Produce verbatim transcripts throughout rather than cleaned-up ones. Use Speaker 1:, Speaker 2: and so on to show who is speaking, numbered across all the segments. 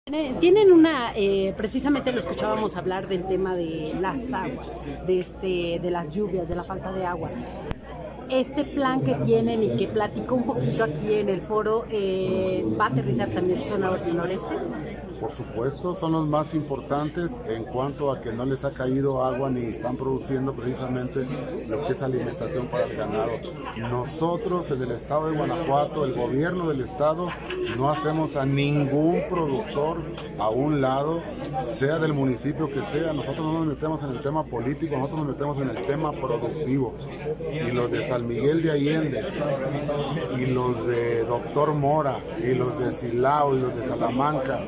Speaker 1: Tienen una, eh, precisamente lo escuchábamos hablar del tema de las aguas, de, este, de las lluvias, de la falta de agua. Este plan que tienen y que platicó un poquito aquí en el foro, eh, ¿va a aterrizar también zona noreste?
Speaker 2: Por supuesto, son los más importantes en cuanto a que no les ha caído agua ni están produciendo precisamente lo que es alimentación para el ganado. Nosotros en el estado de Guanajuato, el gobierno del estado, no hacemos a ningún productor a un lado, sea del municipio que sea. Nosotros no nos metemos en el tema político, nosotros nos metemos en el tema productivo. Y los de San Miguel de Allende, y los de Doctor Mora, y los de Silao, y los de Salamanca,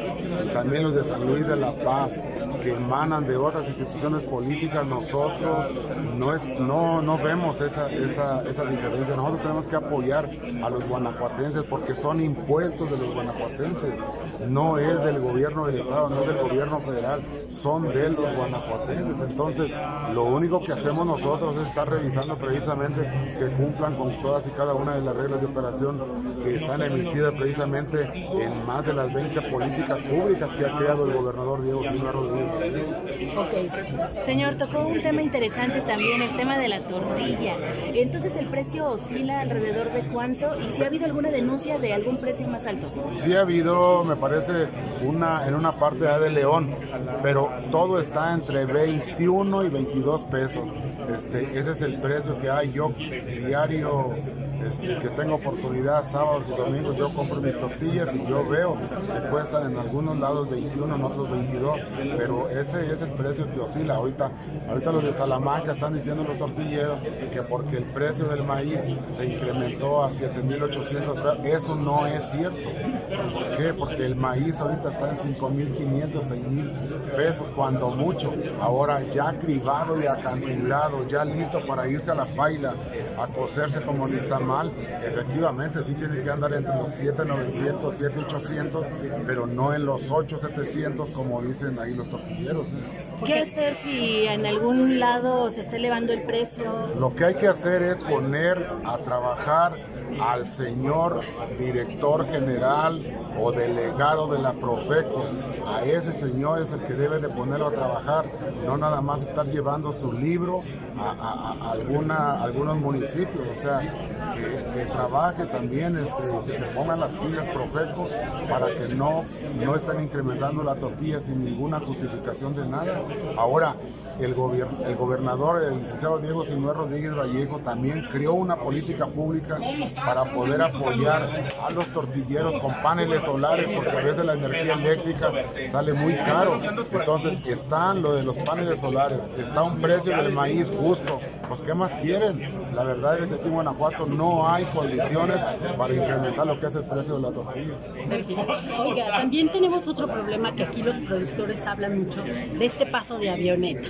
Speaker 2: y también los de San Luis de la Paz, que emanan de otras instituciones políticas, nosotros no, es, no, no vemos esa, esa, esa diferencia. Nosotros tenemos que apoyar a los guanajuatenses porque son impuestos de los guanajuatenses, no es del gobierno del estado, no es del gobierno federal, son de los guanajuatenses. Entonces, lo único que hacemos nosotros es estar revisando precisamente que cumplan con todas y cada una de las reglas de operación que están emitidas precisamente en más de las veinte políticas públicas que ha creado el gobernador Diego Sinue Rodríguez.
Speaker 3: Okay. Señor, tocó un tema interesante también, el tema de la tortilla. Entonces, ¿el precio oscila alrededor de cuánto? ¿Y si ha habido alguna denuncia de algún precio más alto?
Speaker 2: Sí ha habido, me parece, una en una parte de León, pero todo está entre veintiuno y veintidós pesos. Este, ese es el precio que hay. Yo diario este, que tengo oportunidad, sábados y domingos, yo compro mis tortillas y yo veo que cuestan en algunos lados veintiuno, en otros veintidós, pero ese es el precio que oscila. Ahorita, ahorita los de Salamanca están diciendo los tortilleros que porque el precio del maíz se incrementó a siete mil ochocientos pesos, eso no es cierto. ¿Por qué? Porque el maíz ahorita está en cinco mil quinientos, seis mil pesos, cuando mucho. Ahora ya cribado y acantilado, ya listo para irse a la paila, a cocerse como nixtamal, efectivamente sí tiene que andar entre los siete mil novecientos, siete mil ochocientos, pero no en los ocho mil setecientos como dicen ahí los tortilleros.
Speaker 3: ¿Qué hacer si en algún lado se está elevando el precio?
Speaker 2: Lo que hay que hacer es poner a trabajar al señor director general o delegado de la Profeco. A ese señor es el que debe de ponerlo a trabajar, no nada más estar llevando su libro a, a, a alguna, algunos municipios. O sea, que, que trabaje también, este, que se pongan las pilas Profeco para que no, no estén incrementando la tortilla sin ninguna justificación de nada. Ahora, el, gobier el gobernador, el licenciado Diego Sinue Rodríguez Vallejo, también creó una política pública para poder apoyar a los tortilleros con paneles solares, porque a veces la energía eléctrica sale muy caro. Entonces están lo de los paneles solares, está un precio del maíz justo. Pues ¿qué más quieren? La verdad es que aquí en Guanajuato no hay condiciones para incrementar lo que es el precio de la tortilla.
Speaker 1: Oiga, también tenemos otro problema que aquí los productores hablan mucho, de este paso de avionetas.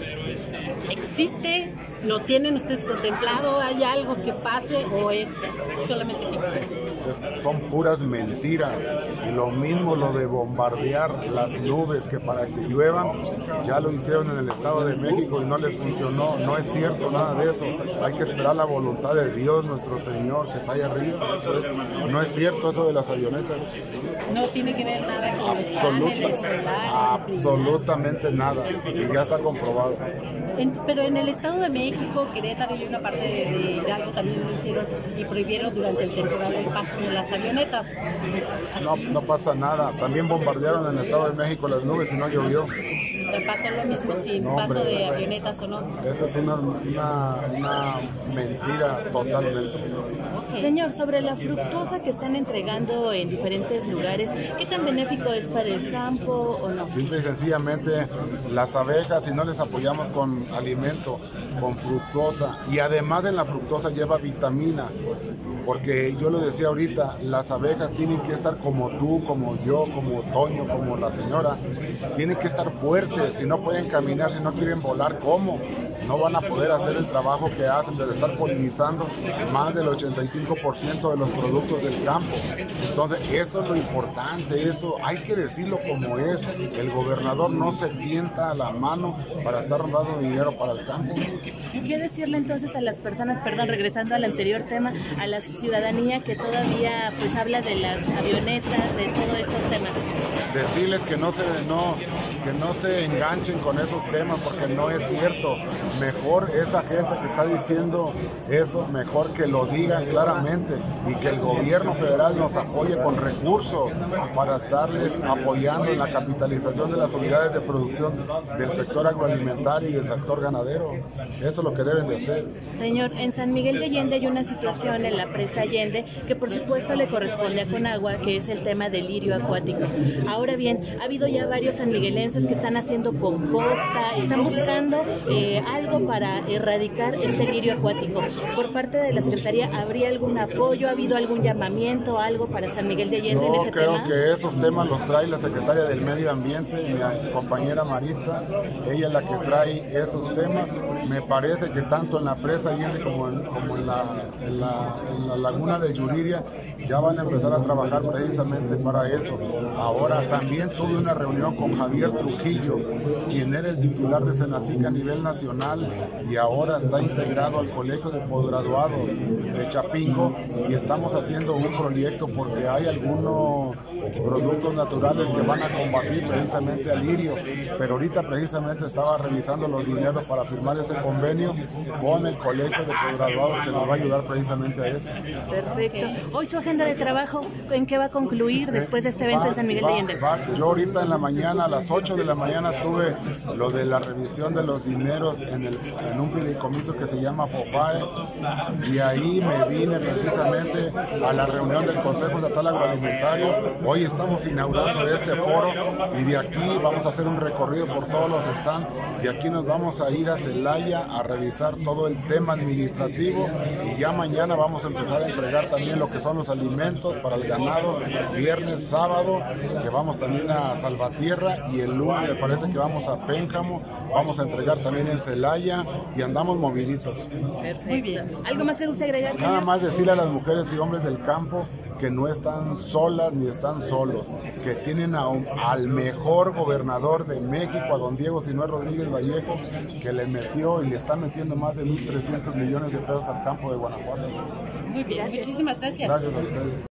Speaker 1: ¿Existe? ¿Lo tienen ustedes contemplado? ¿Hay algo que pase o es solamente ficción?
Speaker 2: Son puras mentiras. Y lo mismo lo de bombardear las nubes que para que lluevan, ya lo hicieron en el Estado de México y no les funcionó. No es cierto nada de eso. Hay que esperar la voluntad de Dios, nuestro Señor, que está ahí arriba. Eso es, no es cierto eso de las avionetas.
Speaker 1: No tiene que ver nada con los
Speaker 2: Absoluta,
Speaker 1: paneles solares.
Speaker 2: Absolutamente nada. Y ya está comprobado.
Speaker 1: En, pero en el Estado de México, Querétaro y una parte de, de Hidalgo también lo hicieron y prohibieron durante el temporal el paso de las avionetas.
Speaker 2: No, no pasa nada. También bombardearon en el Estado de México las nubes y no llovió.
Speaker 1: ¿Se pasó lo mismo sin
Speaker 2: no,
Speaker 1: paso
Speaker 2: hombre,
Speaker 1: de avionetas o no?
Speaker 2: Esa es una, una, una mentira totalmente.
Speaker 3: Señor, sobre la fructosa que están entregando en diferentes lugares, ¿qué tan benéfico es para el campo o no?
Speaker 2: Simple y sencillamente, las abejas, si no les apoyamos con alimento, con fructosa, y además de la fructosa lleva vitamina, porque yo lo decía ahorita, las abejas tienen que estar como tú, como yo, como Toño, como la señora, tienen que estar fuertes, si no pueden caminar, si no quieren volar, ¿cómo? No van a poder hacer el trabajo que hacen de estar polinizando más del ochenta y cinco por ciento de los productos del campo. Entonces, eso es lo importante, eso hay que decirlo como es. El gobernador no se tienta a la mano para estar dando dinero para el campo.
Speaker 3: ¿Qué decirle entonces a las personas, perdón, regresando al anterior tema, a la ciudadanía que todavía pues habla de las avionetas, de todos estos temas?
Speaker 2: decirles que no se, no, que no se enganchen con esos temas porque no es cierto. Mejor esa gente que está diciendo eso, mejor que lo digan claramente y que el gobierno federal nos apoye con recursos para estarles apoyando en la capitalización de las unidades de producción del sector agroalimentario y del sector ganadero. Eso es lo que deben de hacer.
Speaker 3: Señor, en San Miguel de Allende hay una situación en la presa Allende que por supuesto le corresponde a Conagua, que es el tema del lirio acuático. Ahora bien, ha habido ya varios sanmiguelenses que están haciendo composta, están buscando eh, algo para erradicar este lirio acuático. Por parte de la Secretaría, ¿habría algún apoyo? ¿Ha habido algún llamamiento, algo para San Miguel de Allende
Speaker 2: Yo
Speaker 3: en ese
Speaker 2: creo
Speaker 3: tema?
Speaker 2: que esos temas los trae la Secretaria del Medio Ambiente, mi compañera Maritza, ella es la que trae esos temas. Me parece que tanto en la presa Allende como en, como en, la, en, la, en la laguna de Yuriria ya van a empezar a trabajar precisamente para eso. Ahora también tuve una reunión con Javier Trujillo, quien era el titular de Senacic a nivel nacional y ahora está integrado al Colegio de Posgraduados de Chapingo, y estamos haciendo un proyecto porque hay algunos productos naturales que van a combatir precisamente al lirio, pero ahorita precisamente estaba revisando los dineros para firmar ese convenio con el Colegio de Posgraduados que nos va a ayudar precisamente a eso.
Speaker 3: Perfecto. Hoy su agenda de trabajo, ¿en qué va a concluir después de este evento
Speaker 2: Va,
Speaker 3: en San Miguel
Speaker 2: va,
Speaker 3: de Allende?
Speaker 2: va. Yo ahorita en la mañana, a las ocho de la mañana, tuve lo de la revisión de los dineros en, el, en un fideicomiso que se llama FOFAE, y ahí me vine precisamente a la reunión del Consejo Estatal Agroalimentario. Hoy estamos inaugurando este foro y de aquí vamos a hacer un recorrido por todos los stands. De aquí nos vamos a ir a Celaya a revisar todo el tema administrativo y ya mañana vamos a empezar a entregar también lo que son los alimentos para el ganado, viernes, sábado, que vamos también a Salvatierra, y el lunes me parece que vamos a Pénjamo, vamos a entregar también en Celaya y andamos moviditos.
Speaker 3: Perfecto. Muy bien. ¿Algo más que guste agregar, señor?
Speaker 2: Nada más decirle a las mujeres y hombres del campo que no están solas ni están solos, que tienen a un, al mejor gobernador de México, a don Diego Sinue Rodríguez Vallejo, que le metió y le está metiendo más de mil trescientos millones de pesos al campo de Guanajuato.
Speaker 1: Muy bien, muchísimas gracias.
Speaker 2: Gracias a ustedes.